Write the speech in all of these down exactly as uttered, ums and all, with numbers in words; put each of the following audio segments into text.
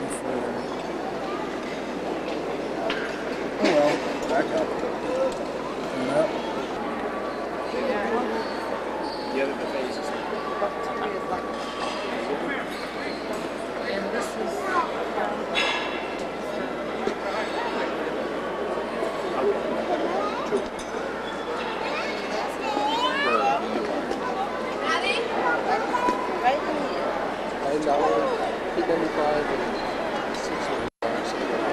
Oh well, back up. And up. The other phase is and this is Nine dollars, eight ninety-five, and six ninety-five.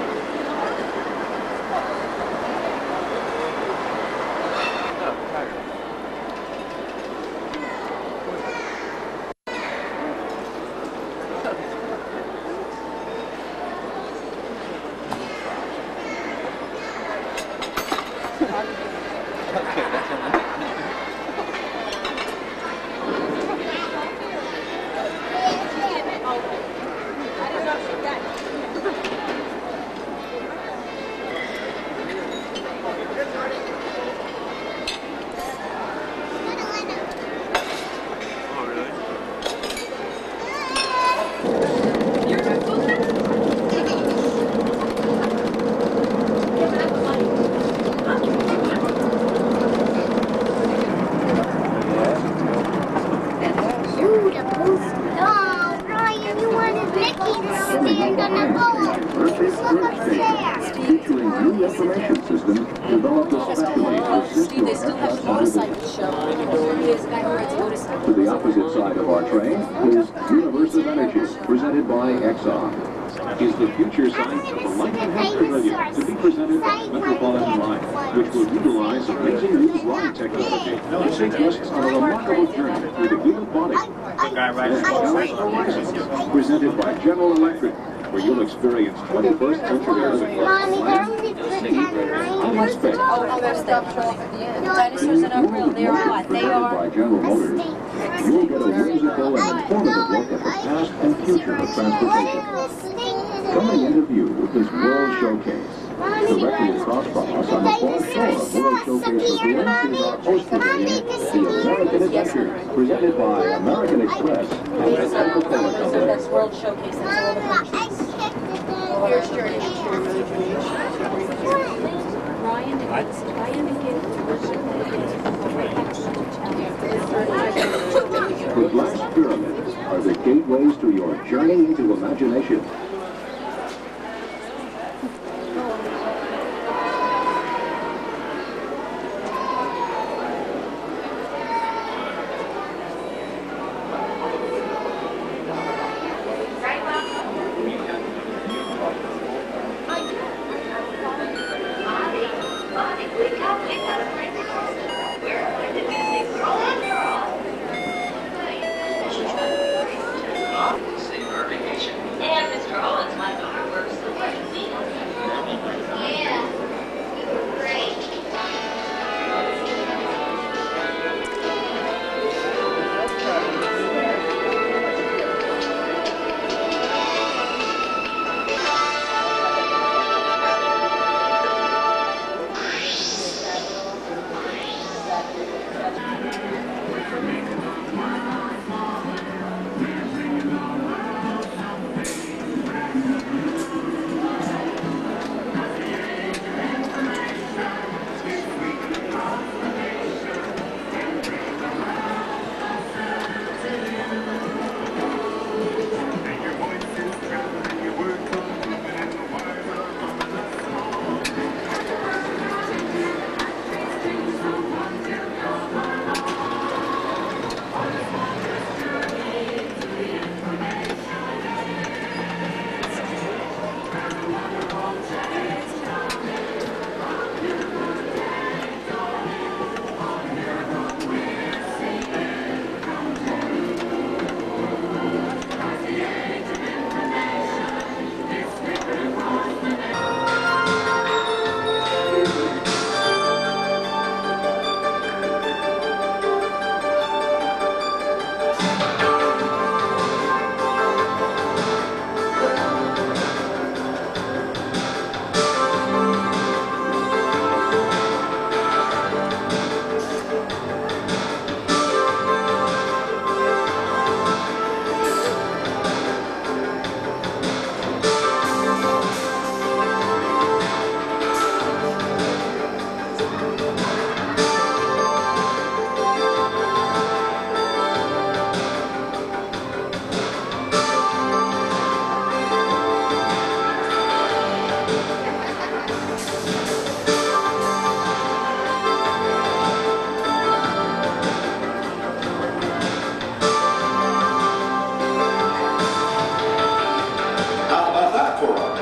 To the opposite side of our train is Universe of Energy, presented by Exxon. Is the future site of the Light and Health Pavilion to be presented by Metropolitan Line, which will utilize amazing new ride technology and take guests on a remarkable journey through the human body. And presented by General Electric, where you'll experience twenty-first century earthquake. oh, there's the dinosaurs in our grill. They are what? They are by General Motors. You'll get a whimsical and informative look at the past and future of transportation. Coming into view is World Showcase. Directly across from us on the fourth floor of World Showcase Pavilion is our host pavilion, the American Adventure, presented by American Express and the Coca-Cola Company. That's World Showcase. That's all the countries. Here's journey. Ryan, I indicated The glass pyramids are the gateways to your journey into imagination. And Mister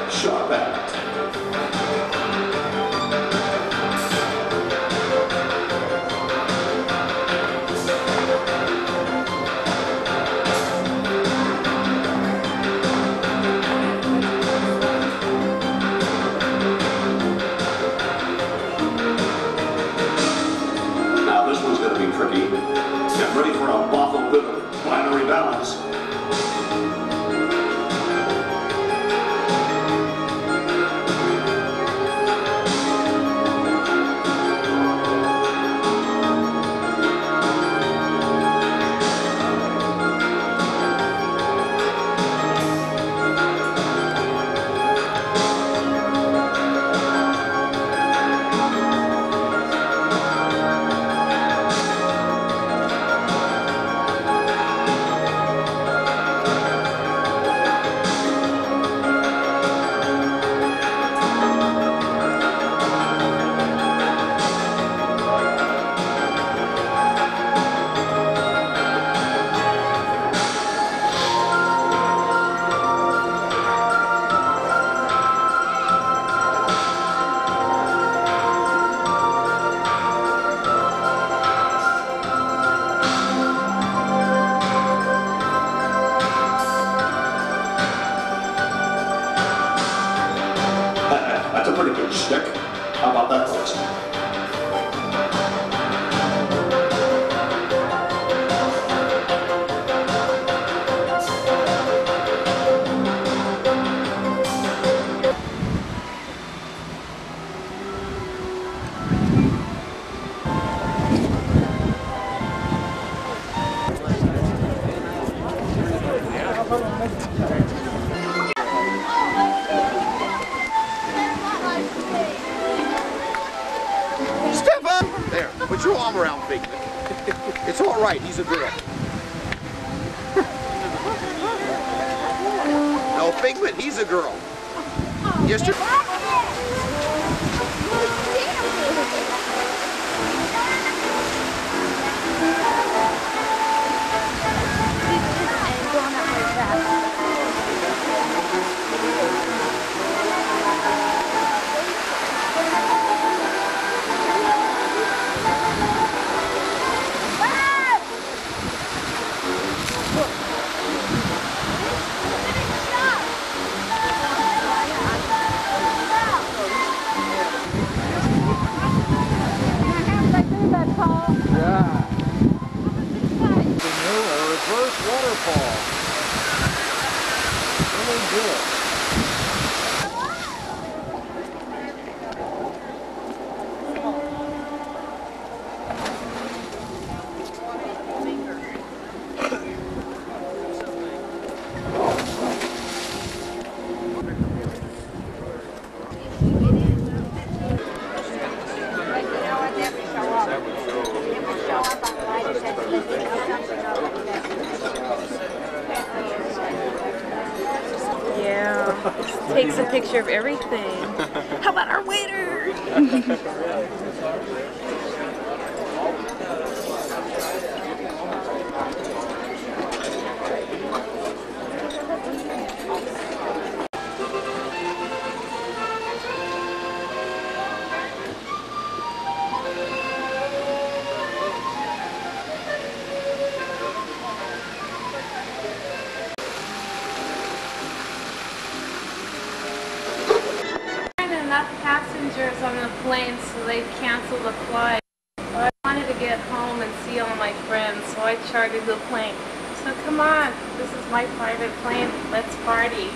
Shop at. Now this one's going to be tricky. Get ready for a bottle bit of binary balance. That's a pretty good stick. How about that, folks? Step up! There, put your arm around Figment. It's all right, he's a girl. No, Figment, he's a girl. Yes, you're... Yeah. The new a reverse waterfall. Really good. Yeah, takes a picture of everything. How about our waiter? Enough passengers on the plane, so they canceled the flight. But I wanted to get home and see all my friends, so I chartered the plane. So come on, this is my private plane. Let's party.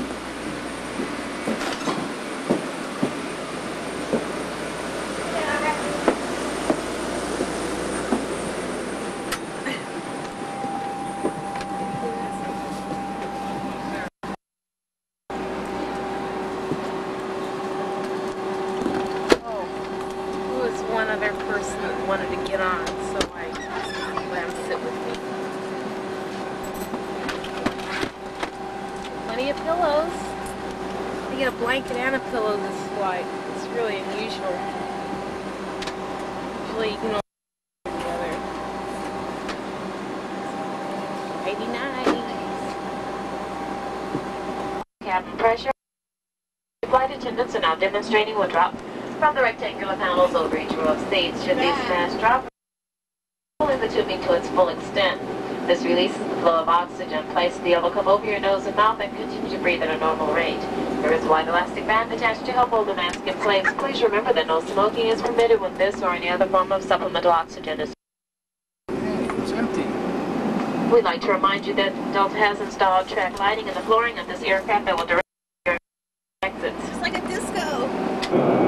One other person that wanted to get on, so I let him sit with me. Plenty of pillows. I get a blanket and a pillow this flight. It's really unusual. Usually you can only together. Nighty night. Cabin pressure. Flight attendants are now demonstrating what drop from the rectangular panels over each row of seats. Should these masks drop, pulling the tubing to its full extent. This releases the flow of oxygen. Place the elbow over your nose and mouth and continue to breathe at a normal rate. There is a wide elastic band attached to help hold the mask in place. Please remember that no smoking is permitted when this or any other form of supplemental oxygen is. It's empty. We'd like to remind you that Delta has installed track lighting in the flooring of this aircraft that will direct your exits. It's like a disco.